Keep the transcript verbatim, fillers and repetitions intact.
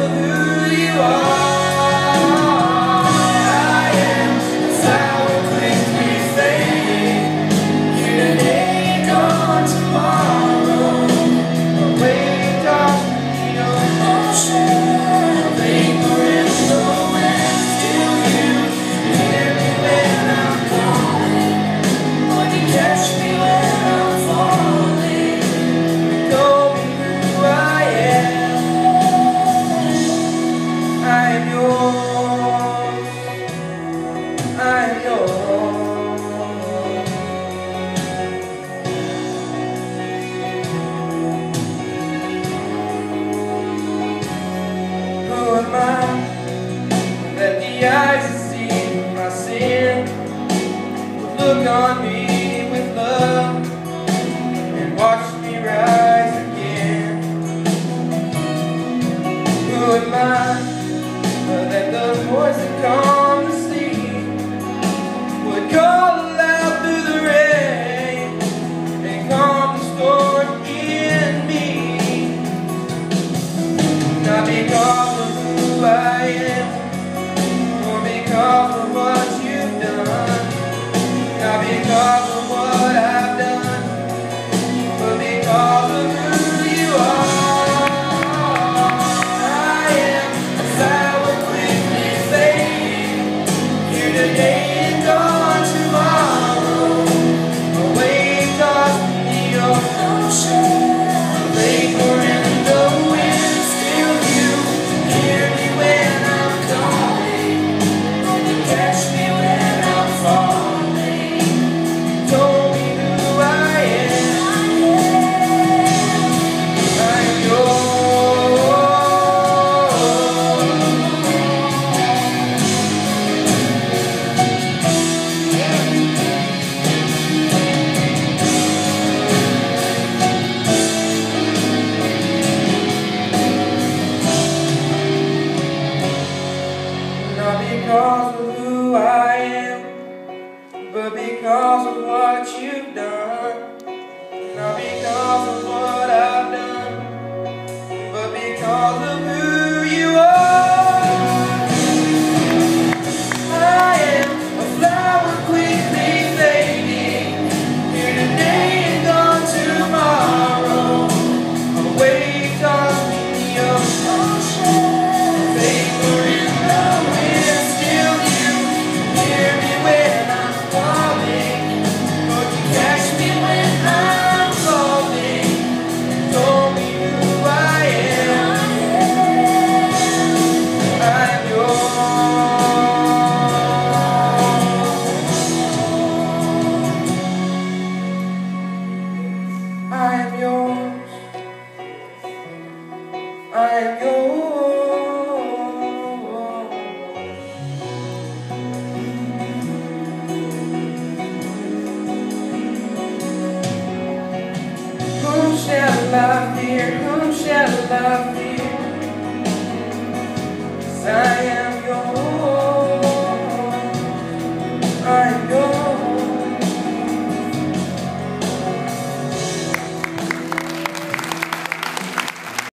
of who you are. I am a flower quickly fading, here today and gone tomorrow. A wave tossed in the ocean, a vapor in the wind. Still you hear me when I'm calling, or you catch me when I'm falling. Told me who I am. I am yours. I am yours. Who am I that the eyes that see my sin would look on me with love and watch me rise again? Who am I that the voice that calmed the sea would call aloud through the rain and calm the storm in me? Not because of who I am, or because of what you've done, not because of what I've done, but because of who you are. I am a flower quickly fading, here today and gone tomorrow. A wave tossed in the ocean, a vapor in the wind. Still you hear me when I'm calling, or you catch me when I'm falling. Told me who I am. I am yours. Not because of who I am, but because of what you've done. Not because of what I've done, but because of who you are. I am a flower quickly fading, here today and gone tomorrow. A wave tossed in the ocean, a vapor in the wind. Still you hear me when I'm calling, but you catch me when I'm falling. Told me who I am. I am yours. I am yours. I am yours. Whom shall I fear? Whom shall I fear? 'Cause I am